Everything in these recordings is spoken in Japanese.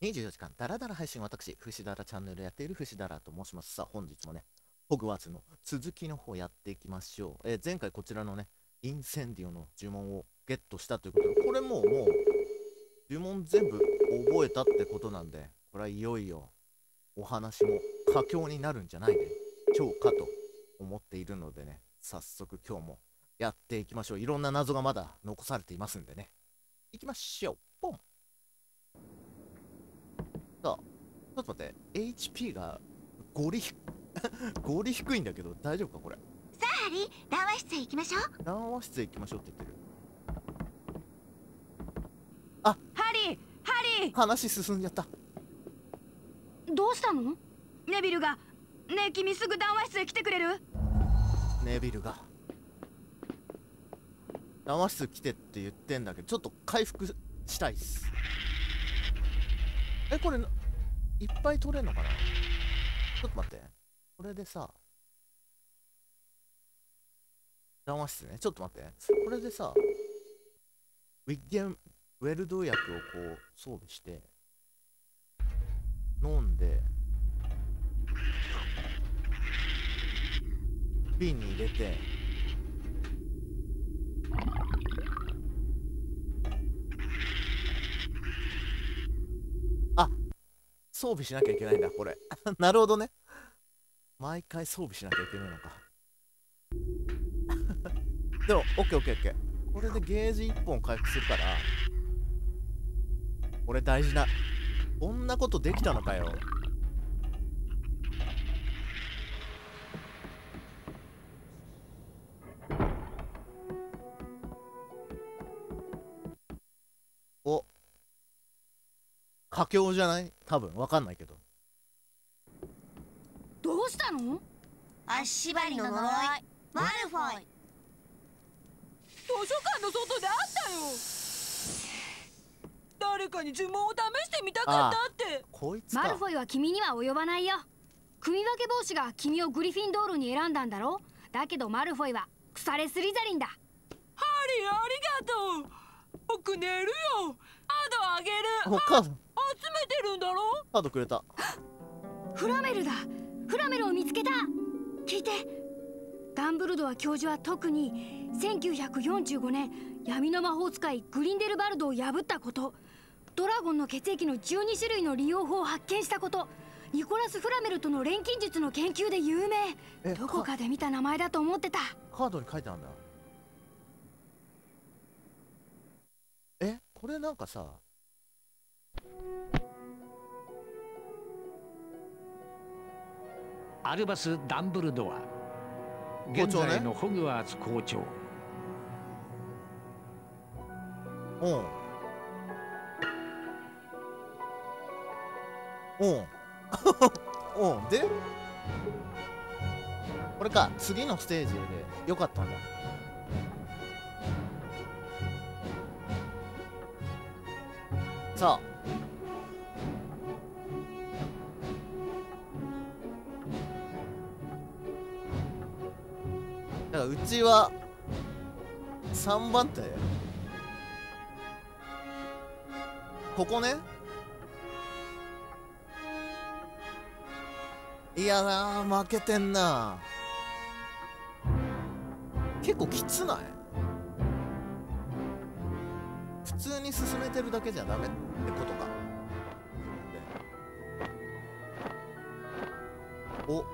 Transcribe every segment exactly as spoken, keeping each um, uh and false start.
にじゅうよじかんダラダラ配信、私、フシダラチャンネルやっているフシダラと申します。さあ、本日もね、ホグワーツの続きの方やっていきましょう。えー前回こちらのね、インセンディオの呪文をゲットしたということで、これもう、もう、呪文全部覚えたってことなんで、これはいよいよ、お話も佳境になるんじゃないでしょうかと思っているのでね、早速今日もやっていきましょう。いろんな謎がまだ残されていますんでね。いきましょう。ポン。さあ、ちょっと待って、エイチピー がゴリゴリ低いんだけど大丈夫かこれ。 さあハリー、談話室へ行きましょう。 談話室へ行きましょうって言ってる。 ハリー、ハリー、 話進んじゃった。 どうしたの？ネビルが。ねえ君、すぐ談話室へ来てくれる？ ネビルが談話室来てって言ってんだけど、ちょっと回復したいっす。え、これいっぱい取れんのかな。ちょっと待って、これでさ、談話室ね、ちょっと待って、これでさ、ウィッゲンウェルド薬をこう装備して飲んで瓶に入れて、あ、装備しなきゃいけないんだこれなるほどね、毎回装備しなきゃいけないのかでもオッケーオッケーオッケー、これでゲージいっぽん回復するから、これ大事な、こんなことできたのかよ。お、佳境じゃない？多分わかんないけど。 どうしたの？ 足縛りの呪い、マルフォイ。 図書館の外であったよ。誰かに呪文を試してみたかったって。 こいつか。 マルフォイは君には及ばないよ。組分け帽子が君をグリフィンドールに選んだんだろ。だけどマルフォイは腐れスリザリンだ。 ハリー、ありがとう。僕寝るよ。カードあげる。 おカード集めてるんだろ。 カードくれた。 フラメルだ。フラメルを見つけた。聞いて。ダンブルドア教授は特にせんきゅうひゃくよんじゅうごねん闇の魔法使いグリンデルバルドを破ったこと、ドラゴンの血液のじゅうにしゅるいの利用法を発見したこと、ニコラス・フラメルとの錬金術の研究で有名。 え、 どこかで見た名前だと思ってた。 カードに書いてあるんだ。え、これなんかさ、 アルバス・ダンブルドア、現校長ね在のホグワーツ校長。 うんうんうんで、これか、次のステージでよかったんだ。さあ、だからうちはさんばん手、ここね。いやー、負けてんな。結構きつない？普通に進めてるだけじゃダメってことか。お、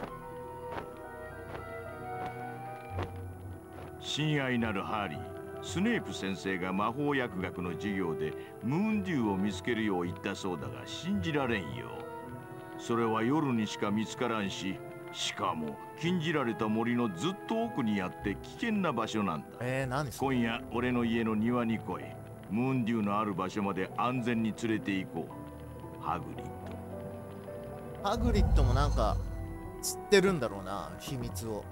親愛なるハーリー、スネープ先生が魔法薬学の授業でムーンデューを見つけるよう言ったそうだが信じられんよ。それは夜にしか見つからんし、しかも禁じられた森のずっと奥にあって危険な場所なんだ。 えー、何それ。 今夜俺の家の庭に来い。ムーンデューのある場所まで安全に連れて行こう。ハグリッド。 ハグリッドもなんか知ってるんだろうな、秘密を。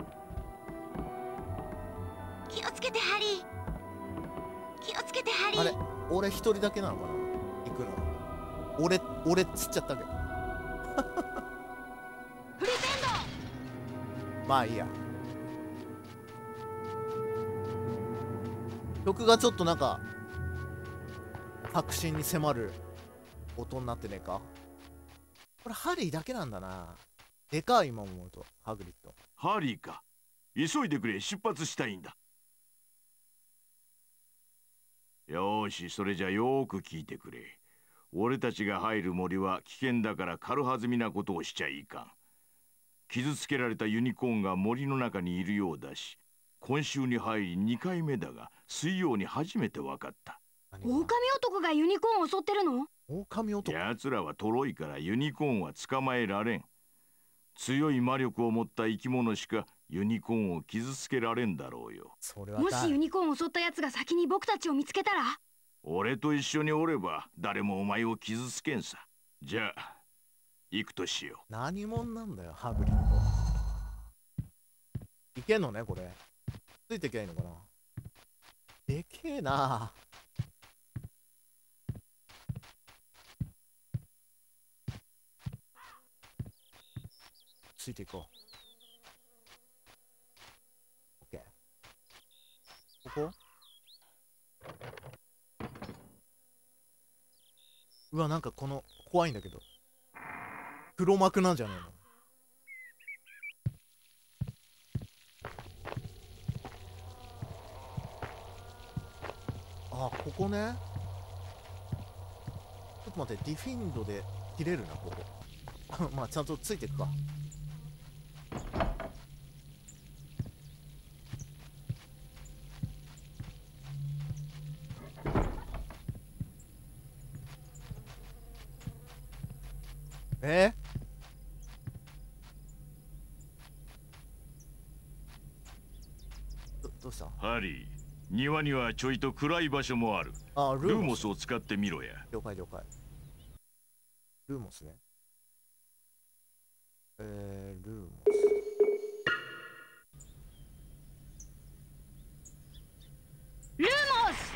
気をつけてハリー。気をつけてハリー。 あれ、俺一人だけなのかな、行くの。俺俺っつっちゃったけどフルテンまあいいや。曲がちょっとなんか確信に迫る音になってねえか。これハリーだけなんだな。でかい今思うと、ハグリッド。 ハリーか。急いでくれ、出発したいんだ。よーし、それじゃよーく聞いてくれ。俺たちが入る森は危険だから軽はずみなことをしちゃいかん。傷つけられたユニコーンが森の中にいるようだし、今週に入りにかいめだが、水曜に初めて分かった。 狼男がユニコーンを襲ってるの？ 狼男。 奴らはトロいからユニコーンは捕まえられん。強い魔力を持った生き物しかユニコーンを傷つけられんだろうよ。 それはもしユニコーンを襲ったやつが先に僕たちを見つけたら？ 俺と一緒におれば誰もお前を傷つけんさ。じゃあ行くとしよう。何者なんだよハグリッド。いけんのねこれ。ついてきゃいいのかな。でけえな。ついていこう。 OK。 ここ。うわ、なんかこの怖いんだけど黒幕なんじゃねえの。あ、ここね。ちょっと待って、ディフィンドで切れるなここ。まあちゃんとついていくか。えー、ど, どうした？ ハリー、庭にはちょいと暗い場所もある。 あ、ルーモス。 ルーモスを使ってみろや。 了解了解。ルーモスね。えー、ルーモス。 ルーモス。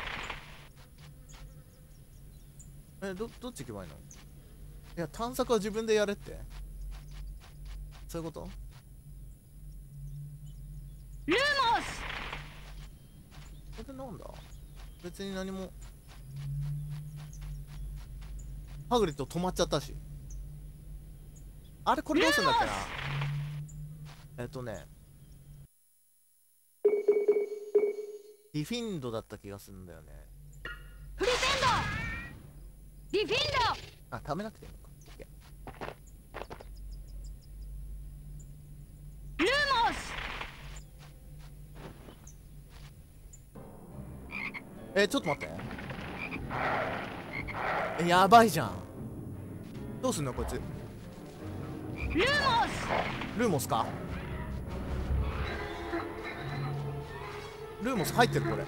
え、ど、どっち行けばいいの？いや、探索は自分でやれって。そういうこと？ ルーモス。 これなんだ？別に何も。ハグリッド止まっちゃったし。あれこれどうするんだっけな。えっとねディフィンドだった気がするんだよね。 フリフェンド。ディフィンド。 あ、貯めなくていいのか。 ルーモス。 え、ちょっと待って。え、やばいじゃん。どうすんのこいつ。 ルーモス。 ルーモスか。ルーモス入ってるこれ。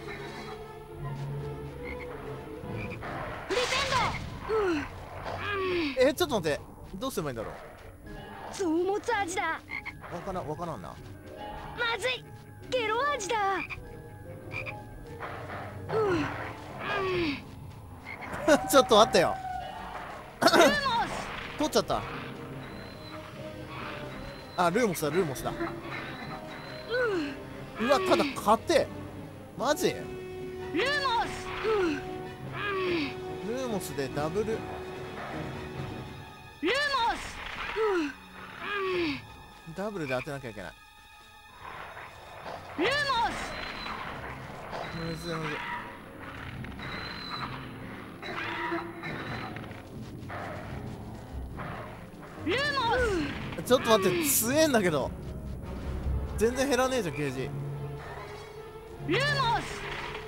フリフェンド。うん、 え、ちょっと待って。どうすればいいんだろう。 臓物味だ。 わからん、わからんな。 まずい。ゲロ味だ。うん、うん、 ちょっと待ってよ。 ルーモス。 取っちゃった。あ、ルーモスだ、ルーモスだ。 うん、 うわ、ただ勝て。マジ？ ルーモス。うん、 ルーモスでダブル。 ルーモス。うん、 ダブルで当てなきゃいけない。 ルーモス。 むずいむずい。 ルーモス。 ちょっと待って、強えんだけど全然減らねえじゃんゲージ。 ルーモス。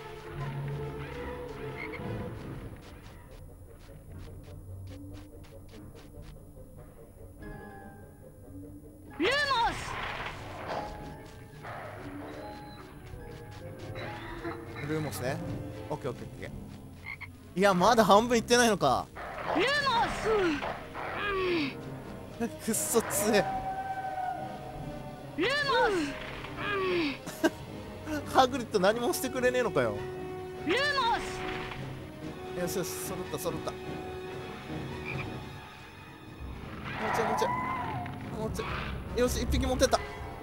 ルーモス。 ルーモスね。オッケーオッケーオッケー。いや、まだ半分いってないのか。 ルーモス。 くっそ強え。 ルーモハグリッド何もしてくれねえのかよ。 ス。ルーモス。 よしよし、揃った揃った。もうちょいもうちょいもうちょい。よし、一匹持ってった。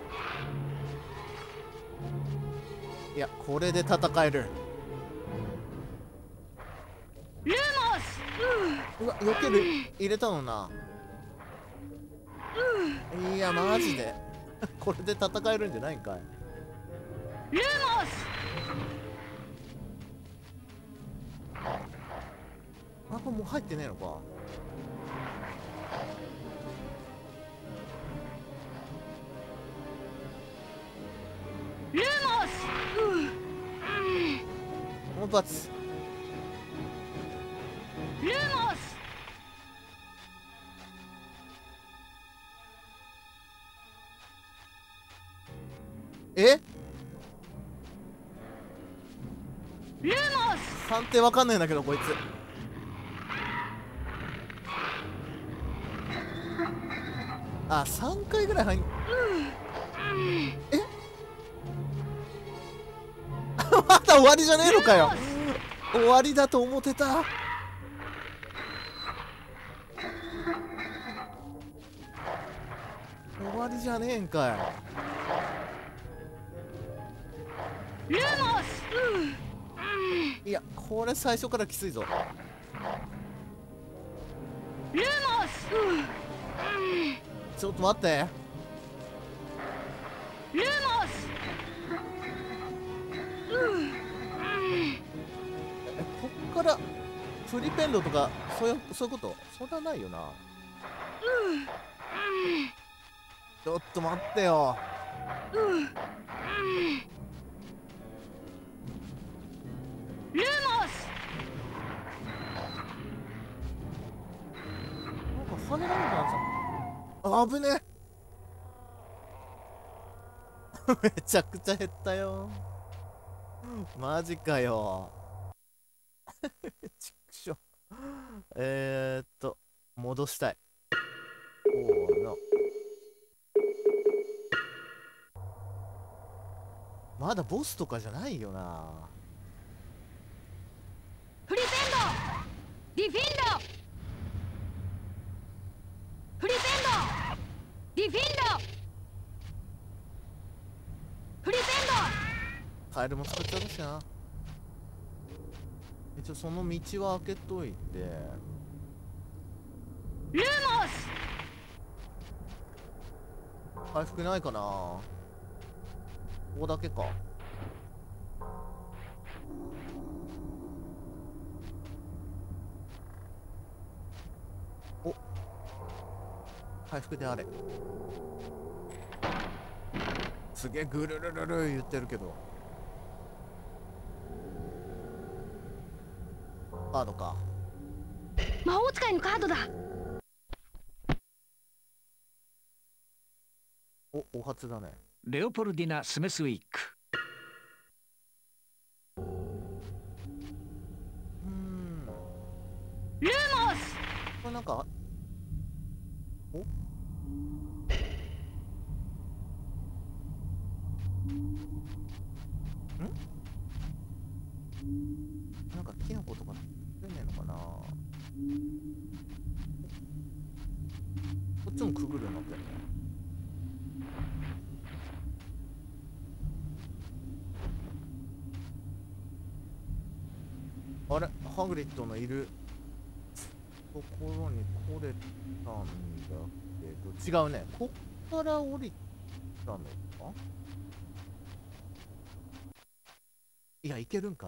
いや、これで戦える。 ルーモス。 うわ、避ける入れたのな。いやマジでこれで戦えるんじゃないんかい。 ルーモス。 あ、これもう入ってねえのか。 ルーモス。 もう一発。 ルーモス。 え、 ルーモス。 判定わかんないんだけどこいつ。あ、さんかいぐらい入ん、えまだ終わりじゃねえのかよ。終わりだと思ってた。終わりじゃねえんかい。 ルーモス。 いや、これ最初からきついぞ。 ルーモス。 ちょっと待って。 ルーモス。 え、こっからフリペンドとかそういう、そういうこと？そりゃないよな。ちょっと待ってよ。 ルーモス。 なんか跳ねられたんさ。あぶねえめちゃくちゃ減ったよ。マジかよ。ちくしょ。えーっと戻したい。おーのまだボスとかじゃないよな。 フリペンド。ディフィンド。フリペンド。ディフィンド。フリペンド。 カエルも使っちゃうしな。一応その道は開けといて。 ルーモス。 回復ないかな。ここだけか。お、回復であれ。すげえぐるるるる言ってるけど。カードか。 魔法使いのカードだ。 お、お初だね。 レオポルディナ・スメスウィック。 うーん。 ルーモス。 これなんか。お。ん？なんかキノコとか出ねえのかな。こっちもくぐるようになってるね。あれ、ハグリッドのいるところに来れたんだけど、違うね。こっから降りたのか。いや、いけるんかい。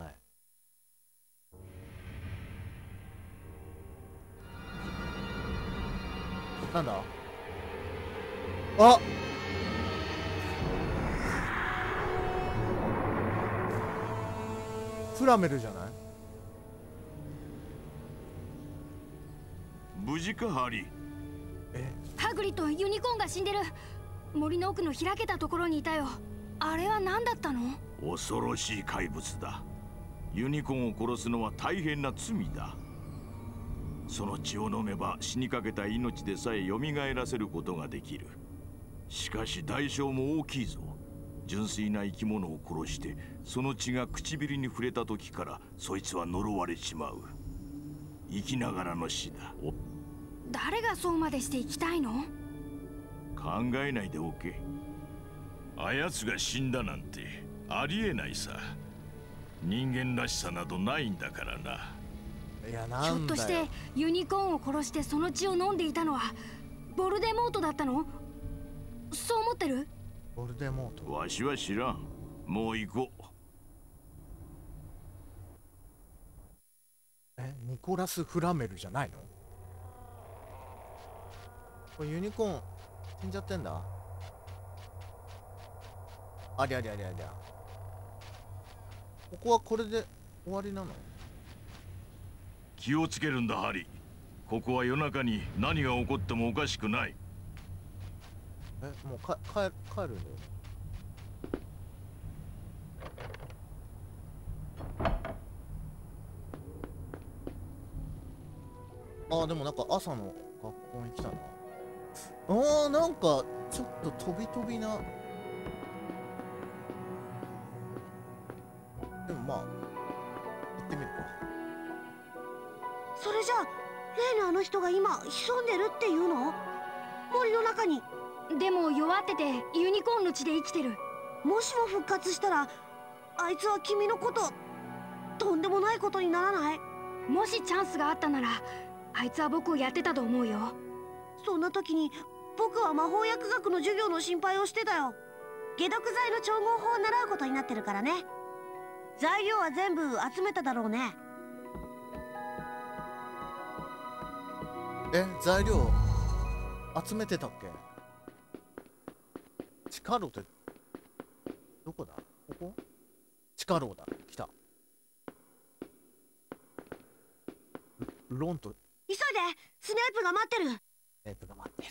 なんだ。あ、フラメルじゃない。 無事かハリー。 え、 ハグリッド、ユニコーンが死んでる。森の奥の開けたところにいたよ。あれは何だったの？ 恐ろしい怪物だ。ユニコーンを殺すのは大変な罪だ。その血を飲めば死にかけた命でさえ蘇らせることができる。しかし代償も大きいぞ。純粋な生き物を殺してその血が唇に触れた時からそいつは呪われちまう。生きながらの死だ。 誰がそうまでして生きたいの？ 考えないでおけ。あやつが死んだなんてありえないさ。人間らしさなどないんだからな。 いや、なんだひよ。 ょっとしてユニコーンを殺してその血を飲んでいたのはボルデモートだったの？そう思ってる？ ボルデモート。 わしは知らん。もう行こう。 え、ニコラス・フラメルじゃないの？これユニコーン死んじゃってんだ。ありゃりゃりゃりゃ。ここはこれで終わりなの？ 気をつけるんだハリー。ここは夜中に何が起こってもおかしくない。 え、もうか帰帰るんだよ。あー、でもなんか朝の学校に来たな。あー、なんかちょっと飛び飛びな。でもまあ行ってみるか。 それじゃあ例のあの人が今潜んでるっていうの？森の中に。 でも弱っててユニコーンの血で生きてる。 もしも復活したらあいつは君のこととんでもないことにならない？ もしチャンスがあったならあいつは僕をやってたと思うよ。 そんな時に僕は魔法薬学の授業の心配をしてたよ。解毒剤の調合法を習うことになってるからね。材料は全部集めただろうね。 え、材料集めてたっけ？地下路ってどこだ？ここ？地下路だ。来た。ロンと急いで、スネープが待ってる。 スネープが待っている。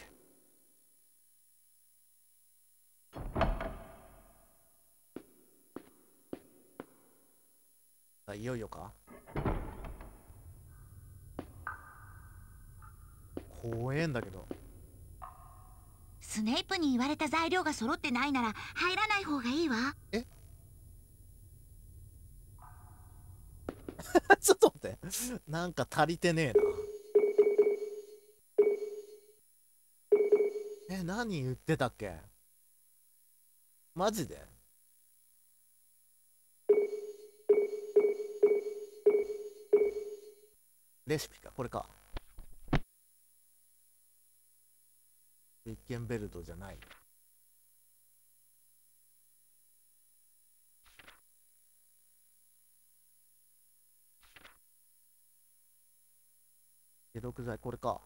さあ、いよいよか。怖えんだけど。 スネープに言われた材料が揃ってないなら入らない方がいいわ。 えちょっと待って。なんか足りてねえな。え、何言ってたっけ？マジで？レシピか、これか。実験ベルトじゃない。解毒剤、これか。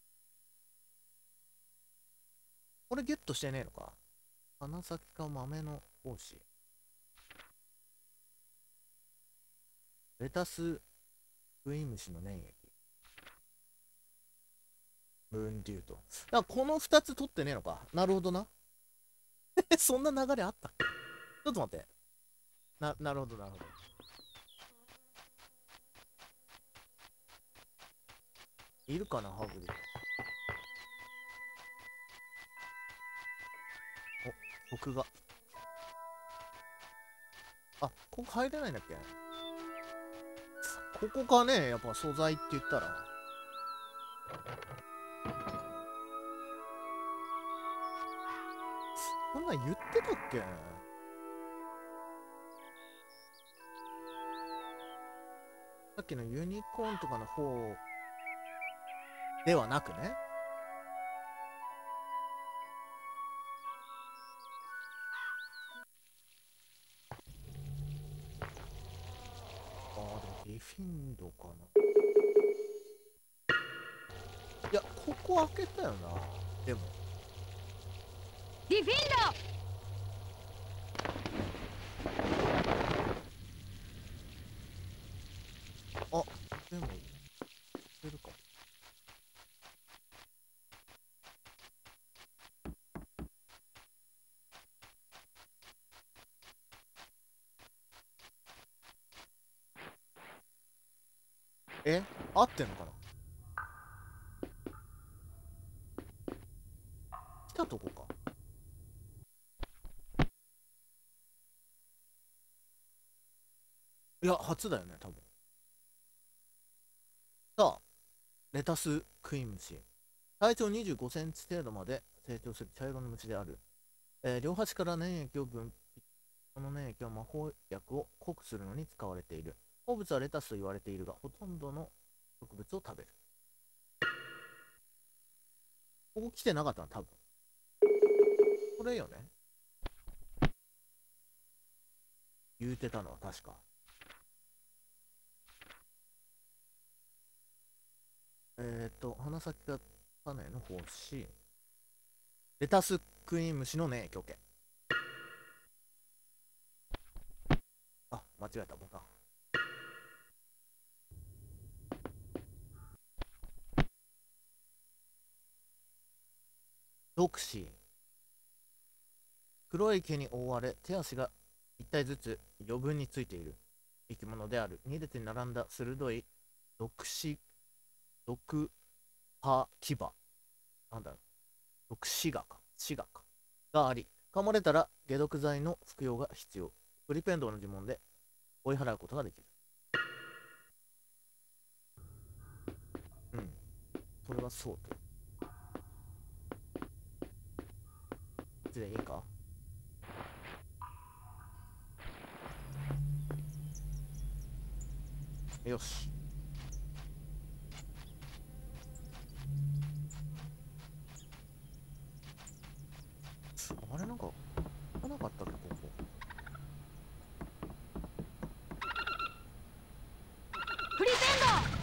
これゲットしてねえのか。鼻先か豆の胞子。レタスウイムシの粘液。分流と。だからこのふたつ取ってねえのか。なるほどな。そんな流れあったっけ？ちょっと待って。な、なるほどなるほど。いるかな、ハグリッド。お、僕が。あ、ここ入れないんだっけ？ここかね、やっぱ素材って言ったら。こんなん言ってたっけ？さっきのユニコーンとかの方ではなくね。ああ、でもディフィンドかな。いや、ここ開けたよな。でもディフィンあ、でも、いけるか。え、合ってんのかな？来たとこか。いや、初だよね、多分。さあ、レタスクイムシ。体長にじゅうごセンチ程度まで成長する茶色の虫である。えー両端から粘液を分泌。この粘液は魔法薬を濃くするのに使われている。好物はレタスと言われているが、ほとんどの植物を食べる。ここ来てなかったの多分。これよね。言うてたのは確か。えっと、鼻先が種の胞子。レタスクイムシのね、オッケー。あ、間違えたボタン。毒死。黒い毛に覆われ、手足が一体ずつ余分についている生き物である。に列に並んだ鋭い毒死、毒歯牙。なんだろう。毒死牙か。死牙か。があり、噛まれたら解毒剤の服用が必要。クリペンドの呪文で追い払うことができる。うん。それはそうと。こっちでいいか？よし。あれなんか来なかったっけここ。 フリーセンド。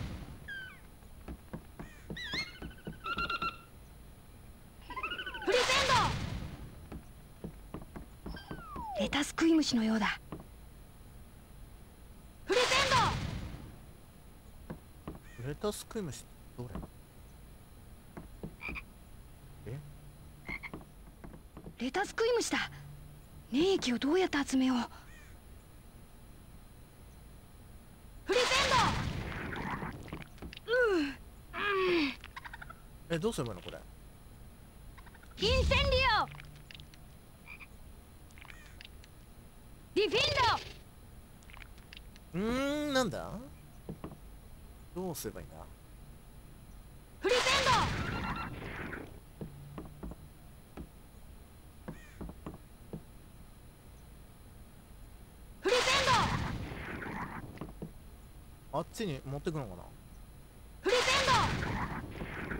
フリーセンド。レタスクイムシのようだ。フリーセンド。 レタスクイムシどれ？え？ レタスクイムシだ。粘液をどうやって集めよう。フリーセンド。うん、うん、 え、どうすればいいのこれ？ インセンディオ。ディフィンうーん、なんだ？どうすればいいんだ？ ド。フリーセンド。フリーセンド。 あっちに持ってくのかな？ フリーセンド。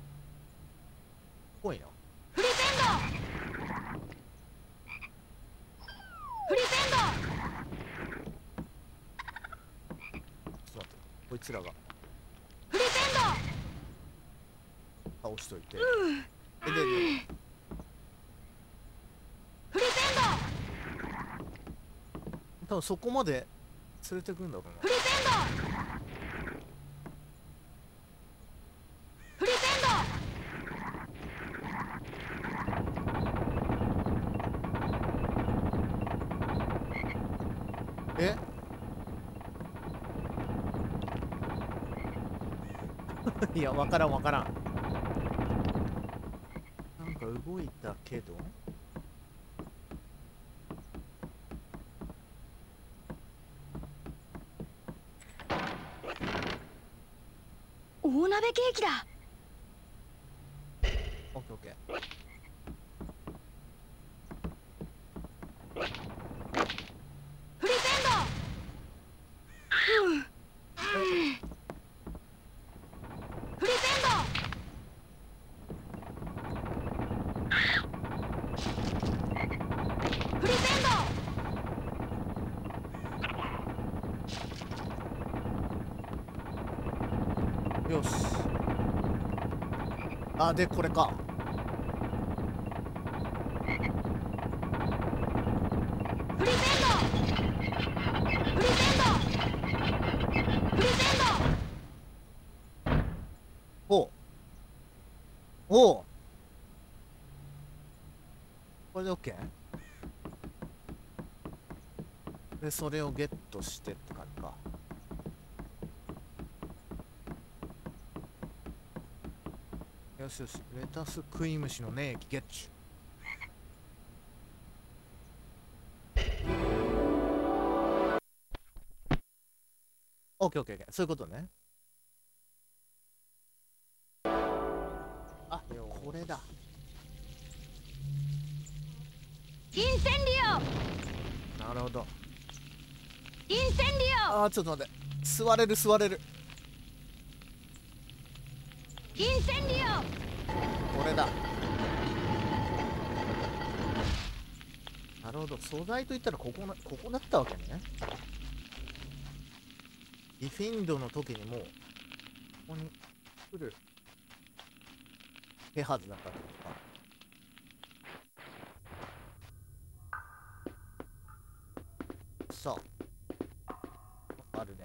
ぽいな。 フリーセンド。フリーセンド。 ちょっと待って、こいつらがフリーセン倒しといて。 ド。うん、 え、で、で、 フリーセン多分そこまで連れてくんだろうド。フリーセンド。フリーセンド。 な。えいや、わからんわからん。なんか動いたけど。 大鍋ケーキだ。 オッケーオッケー。 フリーセンド。うん、フリーセンド。フリーセンド。 よし。あ、で、これか。 フリーセンド。フリーセンド。フリーセンド。 おう。おう。これで OK？ で、それをゲットしてって感じか。よしよし、レタスクイムシの粘液ゲッチュ。オッケーオッケーオッケー、そういうことね。あ、これだ。 インセンディなるほど。 オ。インセンディオ。 あー、ちょっと待って。座れる座れる。オッケーオッケーオッケー。オッケーオッケーオッケー。オッケーオッケーオッケー。オッケーオッケーオッケー。オッケーオッケーオッケー。オッケーオッケーオッケー。オッケーオッケーオッケー。 インセンディこれだ。なるほど、素材といったらここな、ここだったわけね。ディフィンドの時にもうここに来る手はずだったってことか。さあ、あるね。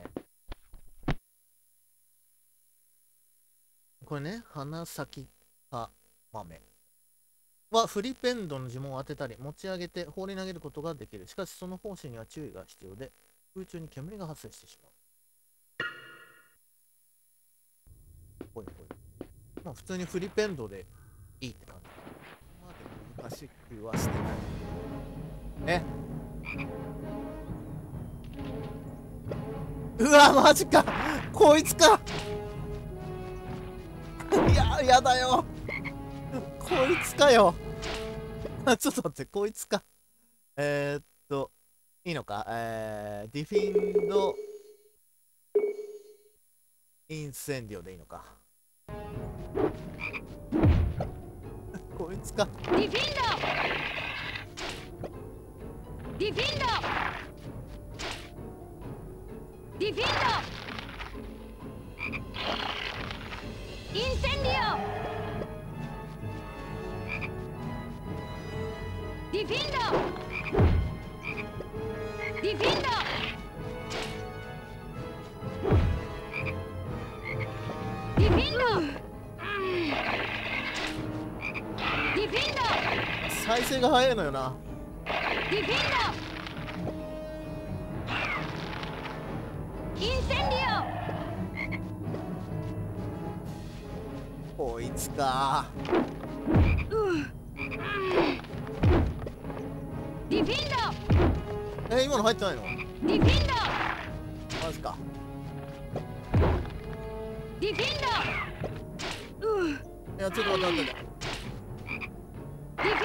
これね、花咲か豆はフリペンドの呪文を当てたり持ち上げて放り投げることができる。しかしその方針には注意が必要で、空中に煙が発生してしまう。ほいほい。まあ普通にフリペンドでいいって感じ。まあでも難しくはしてない。えうわマジか、こいつか。いややだよ、こいつかよ。ちょっと待って、こいつか。えー、っといいのか。えー、ディフィンドインセンディオでいいのか。こいつか。 ディフィンドディフィンドディフィンドインセンディオディフィンドディフィンドディフィンドディフィンド再生が早いのよな。 ディフィンドインセンディこいつか。 オディフィンドえ今の入ってないの？ ディフィンドマジか。 ディフィンドいやちょっと待って待って待って。 ディフィン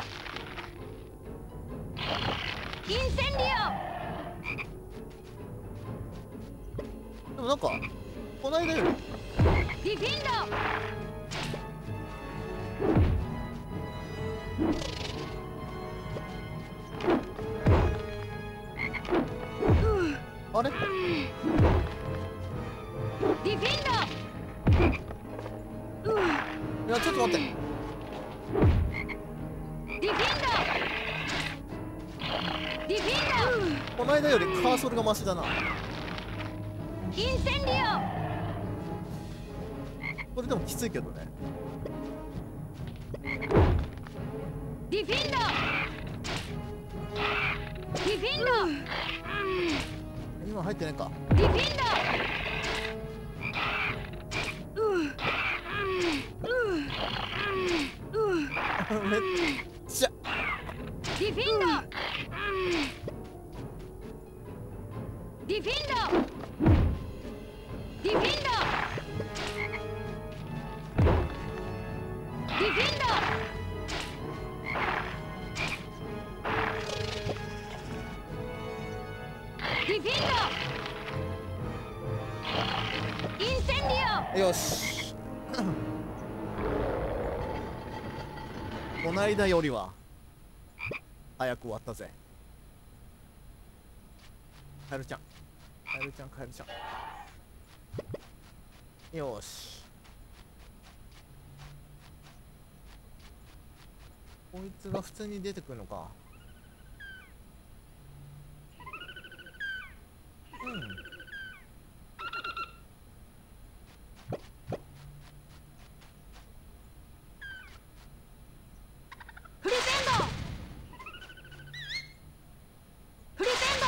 ドインセンディでもなんかこの間よりオディフィンドあれディフィンドいやちょっと待って。 ディフィンドディフィンこの間よりカーソルがマシだな。 ドインセンディこれでもきついけどね。 オディフィンドディフィンド今入ってないか。 ディフィンめっちゃドディフィンドディフィンドディフィンドディフィンドディフィンドインセンディよしこないだよりは早く終わったぜ。カエルちゃんカエルちゃんカエルちゃん。よしこいつが普通に出てくるのか。うんフリセンドフリセンド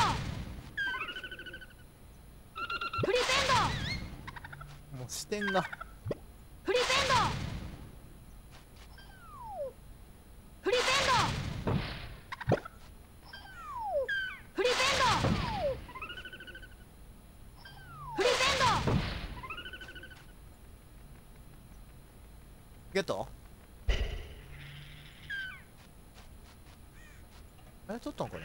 フリセンドもう視点がフリセンドフリセンドフリセンドフリセンドゲット。え取ったんこれ。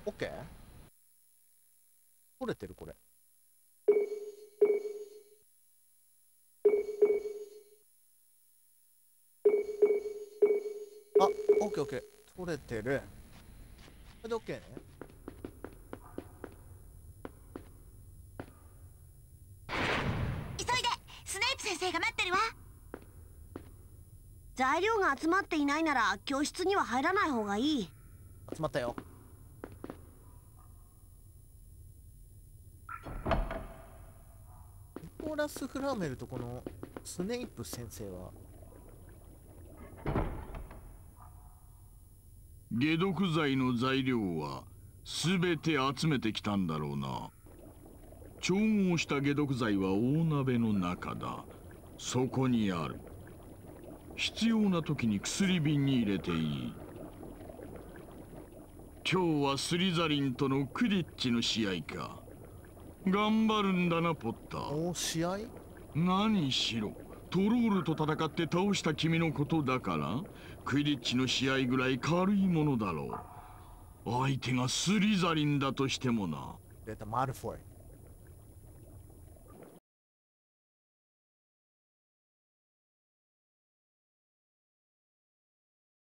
オッケー。取れてるこれ。あ、オッケーオッケー。取れてる。これでオッケーね。 急いで、スネイプ先生が待ってるわ。材料が集まっていないなら教室には入らない方がいい。 集まったよ。ニコラス・フラーメルとこのスネイプ先生は解毒剤の材料は全て集めてきたんだろうな。調合した解毒剤は大鍋の中だ。そこにある。必要な時に薬瓶に入れていい。今日はスリザリンとのクリッチの試合か。頑張るんだな、ポッター。 お試合？ 何しろトロールと戦って倒した君のことだから、クイリッチの試合ぐらい軽いものだろう。相手がスリザリンだとしてもな。 出た、マルフォイ。